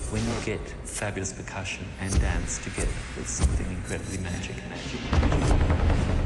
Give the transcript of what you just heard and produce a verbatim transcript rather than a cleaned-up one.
When you get fabulous percussion and dance together, it's something incredibly magic, magic, magic.